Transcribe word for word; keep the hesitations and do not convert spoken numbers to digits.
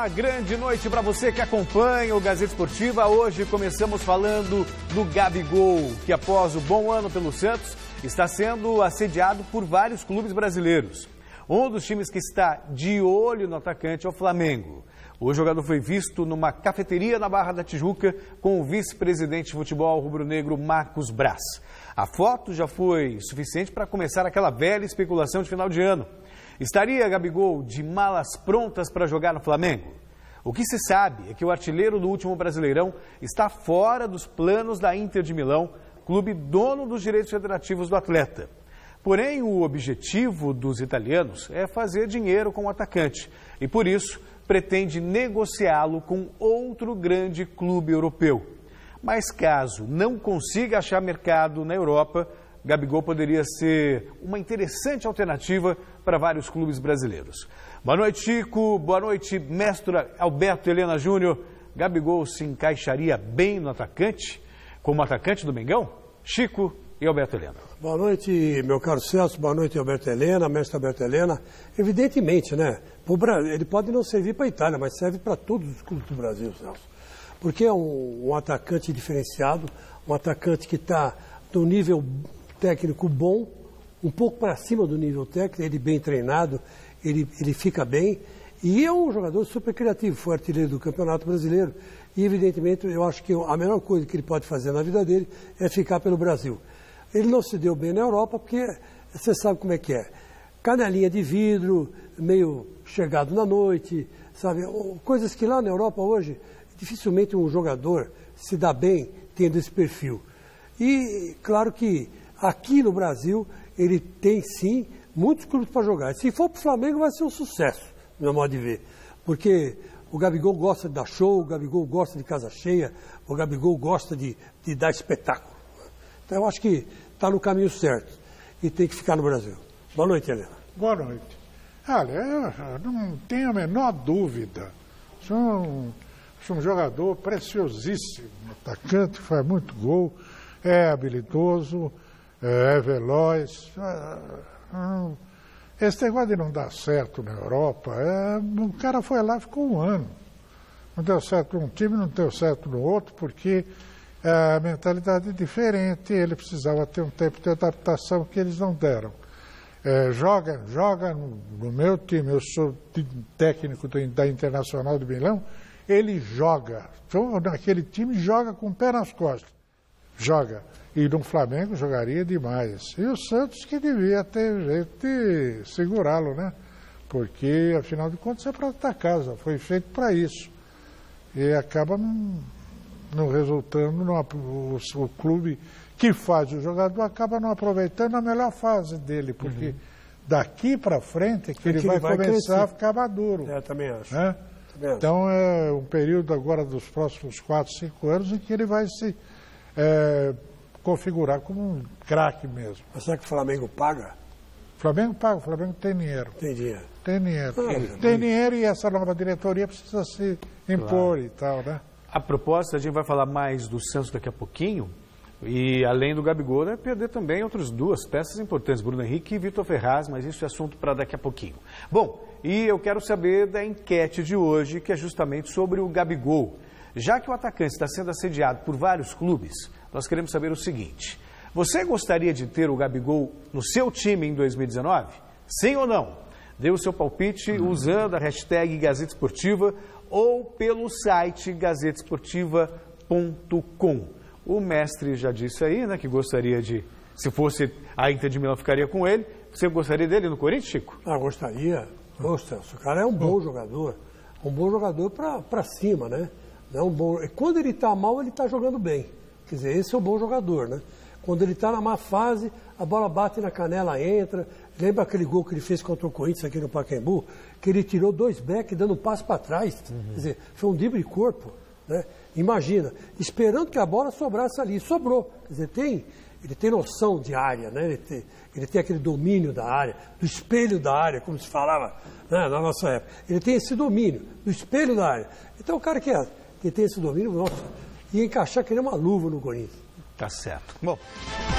Uma grande noite para você que acompanha o Gazeta Esportiva. Hoje começamos falando do Gabigol, que após o bom ano pelo Santos, está sendo assediado por vários clubes brasileiros. Um dos times que está de olho no atacante é o Flamengo. O jogador foi visto numa cafeteria na Barra da Tijuca com o vice-presidente de futebol rubro-negro Marcos Braz. A foto já foi suficiente para começar aquela velha especulação de final de ano. Estaria Gabigol de malas prontas para jogar no Flamengo? O que se sabe é que o artilheiro do último Brasileirão está fora dos planos da Inter de Milão, clube dono dos direitos federativos do atleta. Porém, o objetivo dos italianos é fazer dinheiro com o atacante e, por isso, pretende negociá-lo com outro grande clube europeu. Mas caso não consiga achar mercado na Europa, Gabigol poderia ser uma interessante alternativa para vários clubes brasileiros. Boa noite, Chico. Boa noite, mestre Alberto Helena Júnior. Gabigol se encaixaria bem no atacante, como atacante do Mengão? Chico e Alberto Helena. Boa noite, meu caro Celso. Boa noite, Alberto Helena, mestre Alberto Helena. Evidentemente, né? Ele pode não servir para a Itália, mas serve para todos os clubes do Brasil, Celso. Porque é um, um atacante diferenciado, um atacante que está no nível técnico bom, um pouco para cima do nível técnico, ele bem treinado, ele, ele fica bem. E é um jogador super criativo, foi artilheiro do Campeonato Brasileiro. E, evidentemente, eu acho que a melhor coisa que ele pode fazer na vida dele é ficar pelo Brasil. Ele não se deu bem na Europa, porque você sabe como é que é. Canelinha de vidro, meio chegado na noite, sabe? Coisas que lá na Europa hoje, dificilmente um jogador se dá bem tendo esse perfil. E, claro que aqui no Brasil, ele tem, sim, muitos clubes para jogar. Se for para o Flamengo, vai ser um sucesso, no meu modo de ver. Porque o Gabigol gosta de dar show, o Gabigol gosta de casa cheia, o Gabigol gosta de, de dar espetáculo. Então, eu acho que está no caminho certo e tem que ficar no Brasil. Boa noite, Helena. Boa noite. Olha, eu não tenho a menor dúvida. Sou um, sou um jogador preciosíssimo, atacante, faz muito gol, é habilidoso, é veloz. Esse negócio de não dar certo na Europa, é, o cara foi lá e ficou um ano. Não deu certo num time, não deu certo no outro, porque a mentalidade é diferente, ele precisava ter um tempo de adaptação que eles não deram. É, joga joga no, no meu time, eu sou técnico do, da Internacional de Milão, ele joga. Então, naquele time, joga com o pé nas costas. Joga. E no Flamengo jogaria demais. E o Santos que devia ter jeito de segurá-lo, né? Porque, afinal de contas, é para outra casa, foi feito para isso. E acaba não, não resultando, no, o, o clube que faz o jogador acaba não aproveitando a melhor fase dele, porque uhum. daqui para frente é que, é ele, que vai ele vai começar crescer. A ficar maduro. É, também acho. Né? Também acho. Então, é um período agora dos próximos quatro, cinco anos em que ele vai se é, configurar como um craque mesmo. Mas será que o Flamengo paga? O Flamengo paga, o Flamengo tem dinheiro. Tem dinheiro. Tem dinheiro. Ah, tem dinheiro e essa nova diretoria precisa se impor claro. E tal, né? A propósito, a gente vai falar mais do Santos daqui a pouquinho. E além do Gabigol, vai perder também outras duas peças importantes, Bruno Henrique e Vitor Ferraz, mas isso é assunto para daqui a pouquinho. Bom, e eu quero saber da enquete de hoje, que é justamente sobre o Gabigol. Já que o atacante está sendo assediado por vários clubes, nós queremos saber o seguinte: você gostaria de ter o Gabigol no seu time em dois mil e dezenove? Sim ou não? Dê o seu palpite usando a hashtag Gazeta Esportiva ou pelo site gazeta esportiva ponto com. O mestre já disse aí, né, que gostaria de, se fosse a Inter de Milão, ficaria com ele. Você gostaria dele no Corinthians, Chico? Ah, gostaria. Nossa, o cara é um bom jogador. Um bom jogador para cima, né? É um bom... Quando ele está mal, ele está jogando bem. Quer dizer, esse é um bom jogador, né? Quando ele está na má fase, a bola bate na canela, entra. Lembra aquele gol que ele fez contra o Corinthians aqui no Pacaembu? Que ele tirou dois backs dando um passo para trás. Uhum. Quer dizer, foi um drible de corpo. Né? Imagina, esperando que a bola sobrasse ali, sobrou. Quer dizer, tem, ele tem noção de área, né? ele, tem, ele tem aquele domínio da área, do espelho da área, como se falava, né, na nossa época. Ele tem esse domínio do espelho da área. Então o cara que, é, que tem esse domínio, nossa, ia encaixar que nem uma luva no Corinthians. Tá certo. Bom.